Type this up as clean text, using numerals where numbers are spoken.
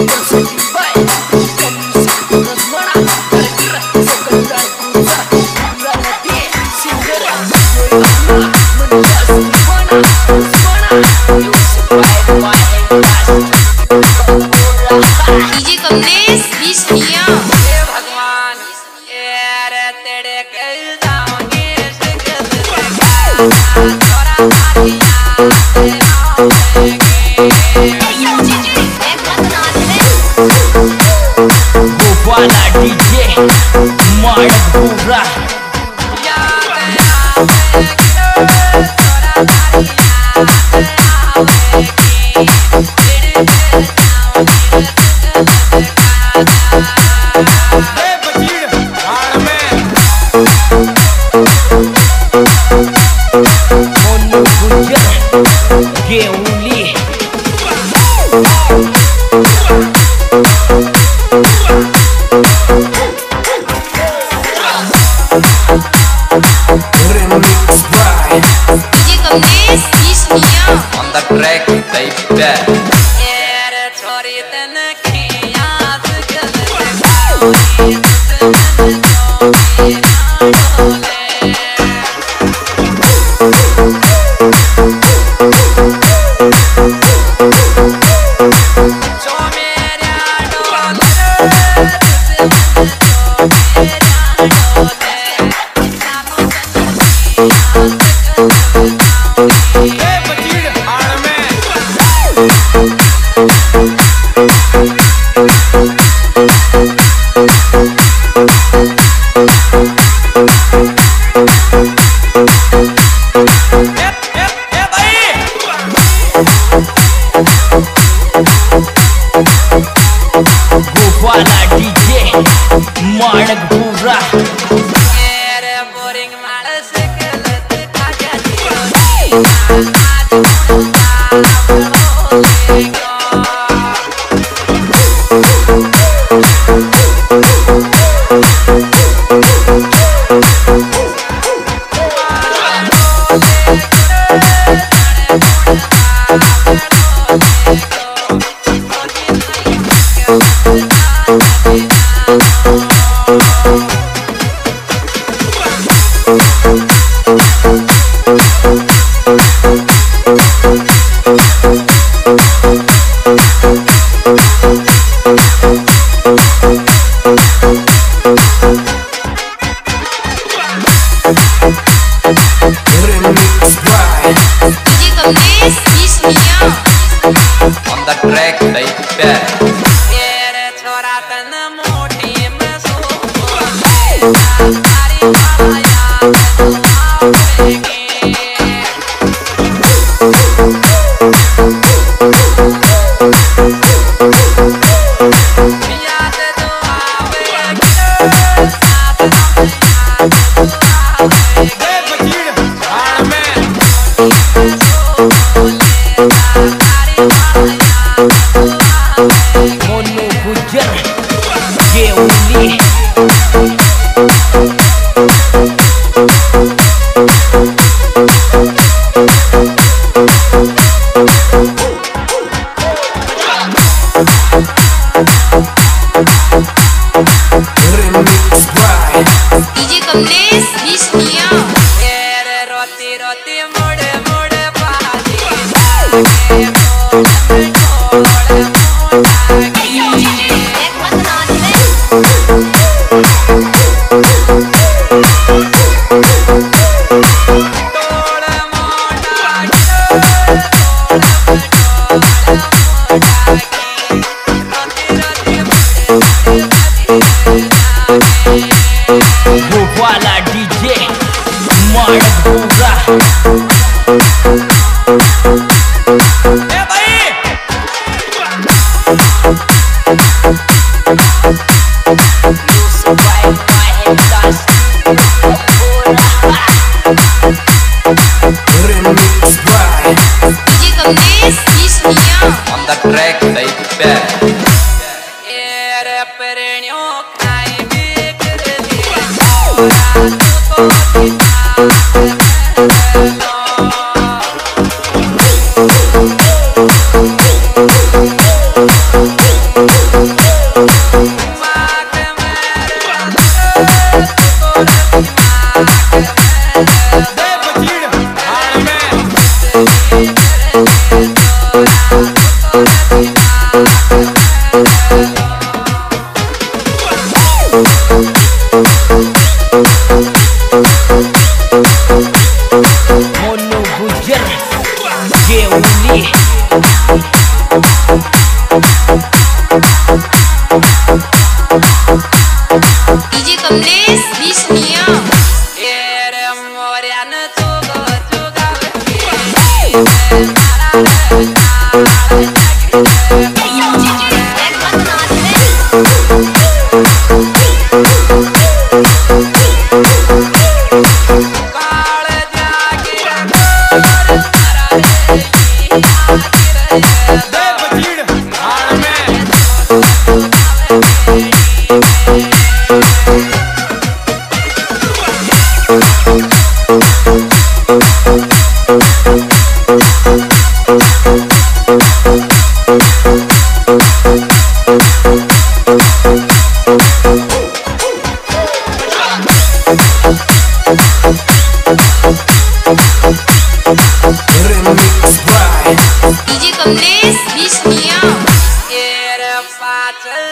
DJ Kamlesh बिश्निया। भगवान तेरे कल जाओगे गोपाला डीजे मार्ग पूरा DJ Kamlesh Bishniya. on the track type that Gopala DJ मार्ग पूरा boring DJ Kamlesh Bishniya. on the track type that तेरे छोरा तन मोटी में सो तारी माया याद तो आवेगी मोनू गुजर गेउली डीजे कमलेश बिश्निया। तेरे रोती रोती मुड़े मुड़े बाजी जागे गोपाला डीजे मार्ग पूरा DJ Kamlesh Bishniya. on the track type that तेरे प्रेमियों खाई बिक दिया डीजे कमलेश बिश्निया डीजे कमलेश बिश्निया